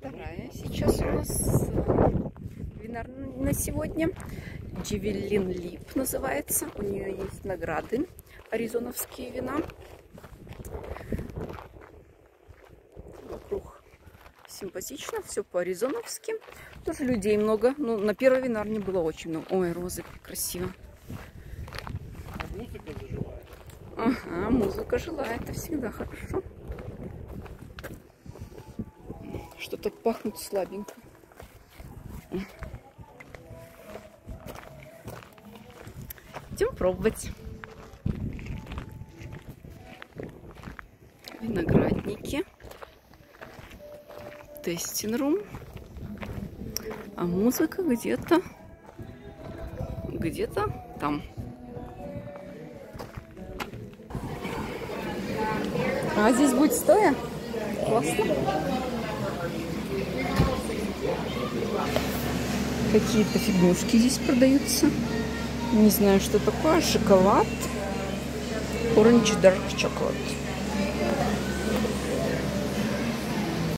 Вторая сейчас у нас винарная на сегодня. Джевелин Лип называется. У нее есть награды. Аризоновские вина. Вокруг симпатично. Все по-аризоновски. Тоже людей много. Ну, на первой винарне было очень много. Ой, розы, как красиво. Музыка заживает. Ага, музыка жила. Это всегда хорошо. Что-то пахнет слабенько. Идем пробовать. Виноградники. Тестинг-рум. А музыка где-то там. А здесь будет стоя? Классно. Какие-то фигнюшки здесь продаются. Не знаю, что такое. Шоколад. Orange Dark Chocolate.